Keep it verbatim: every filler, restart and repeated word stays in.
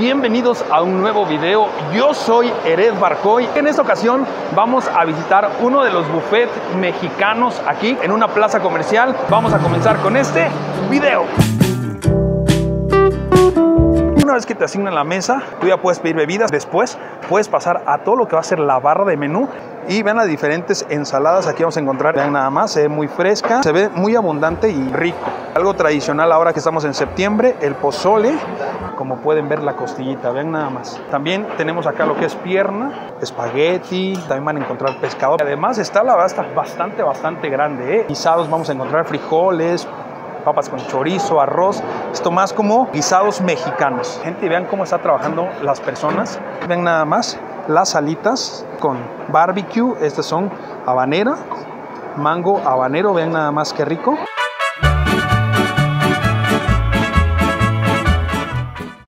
bienvenidos a un nuevo video. Yo soy Ered Barcoy. En esta ocasión vamos a visitar uno de los buffets mexicanos aquí en una plaza comercial. Vamos a comenzar con este video. Una vez que te asignan la mesa, tú ya puedes pedir bebidas. Después puedes pasar a todo lo que va a ser la barra de menú. Y vean las diferentes ensaladas. Aquí vamos a encontrar, vean nada más, se ve muy fresca, se ve muy abundante y rico. Algo tradicional ahora que estamos en septiembre, el pozole. Como pueden ver, la costillita, vean nada más. También tenemos acá lo que es pierna, espagueti, también van a encontrar pescado. Además está la basta bastante, bastante grande, ¿eh? Guisados, vamos a encontrar frijoles, papas con chorizo, arroz. Esto más como guisados mexicanos. Gente, vean cómo está trabajando las personas. Ven nada más las alitas con barbecue. Estas son habanera, mango habanero. Vean nada más qué rico.